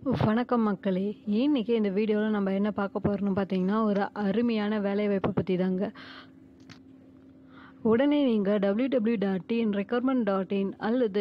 வணக்கம் மக்களே. இன்னைக்கு இந்த வீடியோவில் நம்ம என்ன பார்க்க போகிறோம்னு பார்த்தீங்கன்னா, ஒரு அருமையான வேலைவாய்ப்பை பற்றி தாங்க. உடனே நீங்கள் www.tnrecruitment.in அல்லது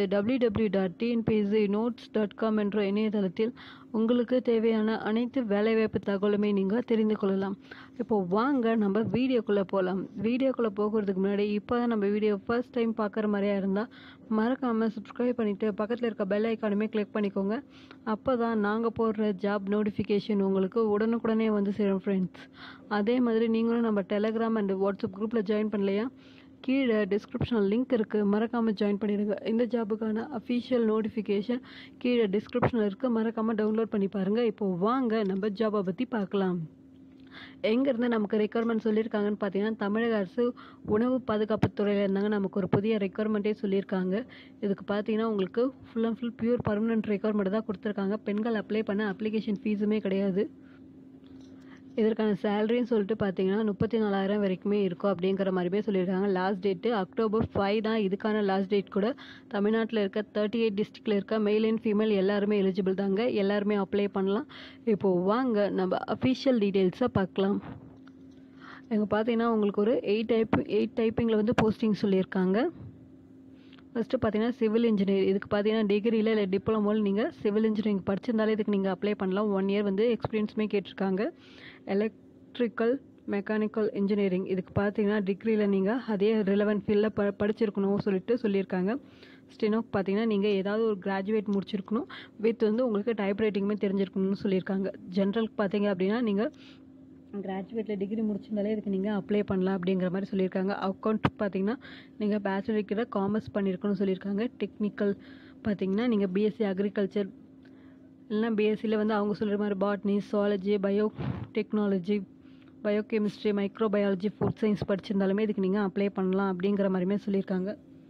www.tnpscnotes.com என்ற இணையதளத்தில் உங்களுக்கு தேவையான அனைத்து வேலைவாய்ப்பு தகவலுமே நீங்கள் தெரிந்து கொள்ளலாம். இப்போது வாங்க நம்ம வீடியோக்குள்ளே போகலாம். வீடியோக்குள்ளே போகிறதுக்கு முன்னாடி இப்போ தான் நம்ம வீடியோ ஃபர்ஸ்ட் டைம் பார்க்குற மாதிரியா இருந்தால் மறக்காமல் சப்ஸ்கிரைப் பண்ணிவிட்டு பக்கத்தில் இருக்க பெல் ஐக்கானுமே கிளிக் பண்ணிக்கோங்க. அப்போ தான் நாங்கள் போடுற ஜாப் நோட்டிஃபிகேஷன் உங்களுக்கு உடனுக்குடனே வந்து சேரும் ஃப்ரெண்ட்ஸ். அதே மாதிரி நீங்களும் நம்ம டெலகிராம் அண்ட் வாட்ஸ்அப் குரூப்பில் ஜாயின் பண்ணலையா? கீழே டிஸ்கிரிப்ஷனில் லிங்க் இருக்குது, மறக்காமல் ஜாயின் பண்ணிடுங்க. இந்த ஜாபுக்கான அஃபிஷியல் நோட்டிஃபிகேஷன் கீழே டிஸ்கிரிப்ஷனில் இருக்குது, மறக்காமல் டவுன்லோட் பண்ணி பாருங்கள். இப்போது வாங்க நம்ம ஜாபை பற்றி பார்க்கலாம். எங்கேருந்து நமக்கு ரெக்யர்மெண்ட் சொல்லியிருக்காங்கன்னு பார்த்தீங்கன்னா, தமிழக அரசு உணவு பாதுகாப்பு துறையில் இருந்தாங்க நமக்கு ஒரு புதிய ரெக்யர்மெண்ட்டே சொல்லியிருக்காங்க. இதுக்கு பார்த்தீங்கன்னா உங்களுக்கு full and full pure permanent requirement தான் கொடுத்துருக்காங்க. பெண்கள் அப்ளை பண்ண அப்ளிகேஷன் ஃபீஸுமே கிடையாது. இதற்கான சேலரின்னு சொல்லிட்டு பார்த்தீங்கன்னா 34,000 வரைக்குமே இருக்கும் அப்படிங்கிற மாதிரியே சொல்லியிருக்காங்க. லாஸ்ட் டேட்டு October 5 தான் இதுக்கான லாஸ்ட் டேட் கூட. தமிழ்நாட்டில் இருக்க 38 டிஸ்ட்ரிக்டில் இருக்க மேல் அண்ட் ஃபீமேல் எல்லாருமே எலிஜிபிள் தாங்க. எல்லாருமே அப்ளை பண்ணலாம். இப்போது வாங்க நம்ம அஃபிஷியல் டீட்டெயில்ஸை பார்க்கலாம். இங்கே பார்த்தீங்கன்னா உங்களுக்கு ஒரு 8 டைப்பிங்கில் வந்து போஸ்டிங் சொல்லியிருக்காங்க. ஃபஸ்ட்டு பார்த்தீங்கன்னா சிவில் இன்ஜினியர். இதுக்கு பார்த்தீங்கன்னா டிகிரியில் இல்லை டிப்ளமோவில் நீங்கள் சிவில் இன்ஜினியரிங் படிச்சிருந்தாலே இதுக்கு நீங்கள் அப்ளை பண்ணலாம். 1 இயர் வந்து எக்ஸ்பீரியன்ஸுமே கேட்டிருக்காங்க. எலக்ட்ரிக்கல் மெக்கானிக்கல் இன்ஜினியரிங் இதுக்கு பார்த்தீங்கன்னா டிகிரியில் நீங்கள் அதே ரிலவெண்ட் ஃபீல்டில் படிச்சிருக்கணும் சொல்லியிருக்காங்க. ஸ்டெனோக்கு பார்த்தீங்கன்னா நீங்கள் ஏதாவது ஒரு கிராஜுவேட் முடிச்சிருக்கணும், வித் வந்து உங்களுக்கு டைப் ரைட்டிங்குமே தெரிஞ்சிருக்கணும்னு சொல்லியிருக்காங்க. ஜென்ரலுக்கு பார்த்தீங்க அப்படின்னா நீங்கள் கிராஜுவேட்டில் டிகிரி முடிச்சிருந்தாலே இதுக்கு நீங்கள் அப்ளை பண்ணலாம் அப்படிங்கிற மாதிரி சொல்லியிருக்காங்க. அக்கௌண்ட் பார்த்தீங்கன்னா நீங்கள் பேச்சுலர் டிகிரியில் காமர்ஸ் பண்ணியிருக்கணும்னு சொல்லியிருக்காங்க. டெக்னிக்கல் பார்த்தீங்கன்னா நீங்கள் பிஎஸ்சி அக்ரிகல்ச்சர் இல்லைனா பிஎஸ்சியில் வந்து அவங்க சொல்கிற மாதிரி botany, zoology, biotechnology, biochemistry, microbiology, food science படிச்சிருந்தாலுமே இதுக்கு நீங்கள் அப்ளை பண்ணலாம் அப்படிங்கிற மாதிரியுமே சொல்லியிருக்காங்க.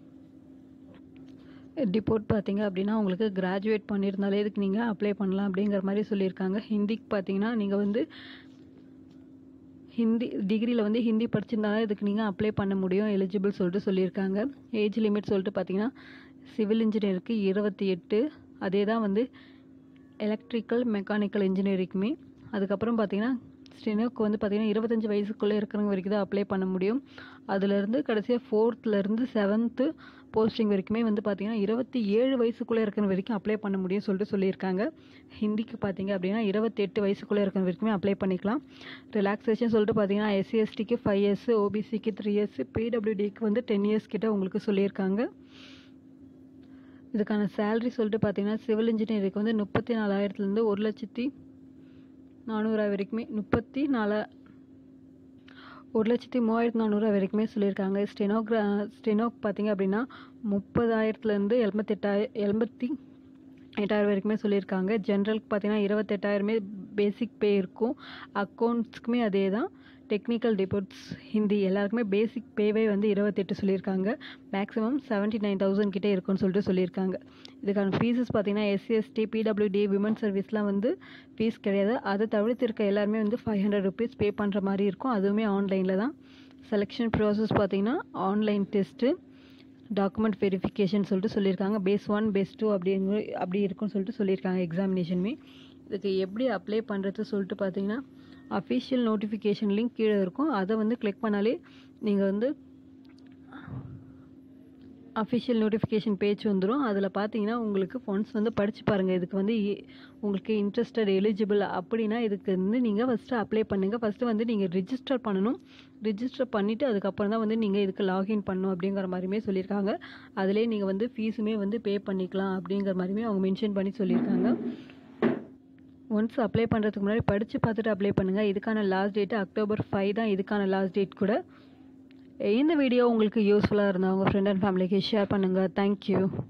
டிபோர்ட் பார்த்தீங்க அப்படின்னா உங்களுக்கு கிராஜுவேட் பண்ணியிருந்தாலே இதுக்கு நீங்கள் அப்ளை பண்ணலாம் அப்படிங்கிற மாதிரி சொல்லியிருக்காங்க. ஹிந்திக்கு பார்த்தீங்கன்னா நீங்கள் வந்து ஹிந்தி டிகிரியில் வந்து ஹிந்தி படிச்சிருந்தாலும் இதுக்கு நீங்கள் அப்ளை பண்ண முடியும், எலிஜிபிள் சொல்லியிருக்காங்க. ஏஜ் லிமிட் சொல்லிட்டு பார்த்தீங்கன்னா சிவில் இன்ஜினியருக்கு 28, அதே தான் வந்து எலக்ட்ரிக்கல் மெக்கானிக்கல் இன்ஜினியரிங்குமே. அதுக்கப்புறம் பார்த்தீங்கன்னா ஸ்டெனோக்கு வந்து பார்த்தீங்கன்னா 25 வயசுக்குள்ளே இருக்கிறவங்க வரைக்கும் தான் அப்ளை பண்ண முடியும். அதுலேருந்து கடைசியாக 4th 7th போஸ்டிங் வரைக்குமே வந்து பார்த்தீங்கன்னா 27 வயசுக்குள்ளே இருக்கிற வரைக்கும் அப்ளை பண்ண முடியும் சொல்லியிருக்காங்க. ஹிந்திக்கு பார்த்தீங்க அப்படின்னா 28 வயசுக்குள்ளே இருக்கிற வரைக்குமே அப்ளை பண்ணிக்கலாம். ரிலாக்ஸேஷன் சொல்லிட்டு பார்த்தீங்கன்னா SC/STக்கு 5 years, OBCக்கு 3 years, PWDக்கு வந்து 10 years கிட்ட உங்களுக்கு சொல்லியிருக்காங்க. இதுக்கான சேலரி சொல்லிட்டு பார்த்தீங்கன்னா சிவில் இன்ஜினியருக்கு வந்து 34,000 1,04,000 வரைக்குமே 1,03,400 வரைக்குமே சொல்லியிருக்காங்க. ஸ்டெனோக்கு பார்த்தீங்க அப்படின்னா 30,000 88,000 வரைக்குமே சொல்லியிருக்காங்க. ஜென்ரலுக்கு பார்த்தீங்கன்னா 28,000 பேசிக் பே இருக்கும். அக்கௌண்ட்ஸ்க்குமே அதே தான். டெக்னிக்கல் டிபோர்ட்ஸ் ஹிந்தி எல்லாருக்குமே பேசிக் பேவே வந்து 28 சொல்லியிருக்காங்க. மேக்ஸிமம் 79,000 கிட்டே இருக்குன்னு சொல்லியிருக்காங்க. இதுக்கான ஃபீஸஸ் பார்த்தீங்கன்னா SC/ST, PWD, விமன் சர்வீஸ்லாம் வந்து ஃபீஸ் கிடையாது. அதை தவிர்த்து இருக்க எல்லாருமே வந்து 500 rupees பே பண்ணுற மாதிரி இருக்கும். அதுவுமே ஆன்லைனில் தான். செலெக்ஷன் ப்ராசஸ் பார்த்தீங்கன்னா ஆன்லைன் டெஸ்ட்டு, டாக்குமெண்ட் வெரிஃபிகேஷன் சொல்லியிருக்காங்க. பேஸ் 1 பேஸ் 2 அப்படி இருக்குன்னு சொல்லியிருக்காங்க எக்ஸாமினேஷனுமே. இதுக்கு எப்படி அப்ளை பண்ணுறது சொல்லிட்டு பார்த்தீங்கன்னா அஃபிஷியல் நோட்டிஃபிகேஷன் லிங்க் கீழே இருக்கும். அதை வந்து கிளிக் பண்ணாலே நீங்கள் வந்து அஃபிஷியல் நோட்டிஃபிகேஷன் பேஜ் வந்துடும். அதில் பார்த்தீங்கன்னா உங்களுக்கு ஒன்ஸ் வந்து படித்து பாருங்கள். இதுக்கு வந்து உங்களுக்கு இன்ட்ரெஸ்டட் எலிஜிபிள் அப்படின்னா இதுக்கு வந்து நீங்கள் ஃபஸ்ட்டு அப்ளை பண்ணுங்கள். ஃபஸ்ட்டு வந்து நீங்கள் ரிஜிஸ்டர் பண்ணணும். ரிஜிஸ்டர் பண்ணிவிட்டு அதுக்கப்புறம் தான் வந்து நீங்கள் இதுக்கு லாகின் பண்ணணும் அப்படிங்கிற மாதிரியுமே சொல்லியிருக்காங்க. அதிலே நீங்கள் வந்து ஃபீஸுமே வந்து பே பண்ணிக்கலாம் அப்படிங்கிற மாதிரியுமே அவங்க மென்ஷன் பண்ணி சொல்லியிருக்காங்க. ஒன்ஸ் அப்ளை பண்ணுறதுக்கு முன்னாடி படித்து பார்த்துட்டு அப்ளை பண்ணுங்கள். இதுக்கான லாஸ்ட் டேட்டு October 5 தான் இதுக்கான லாஸ்ட் டேட் கூட. இந்த வீடியோ உங்களுக்கு யூஸ்ஃபுல்லாக இருந்தால் உங்கள் ஃப்ரெண்ட் அண்ட் ஃபேமிலிக்கு ஷேர் பண்ணுங்கள். தேங்க்யூ.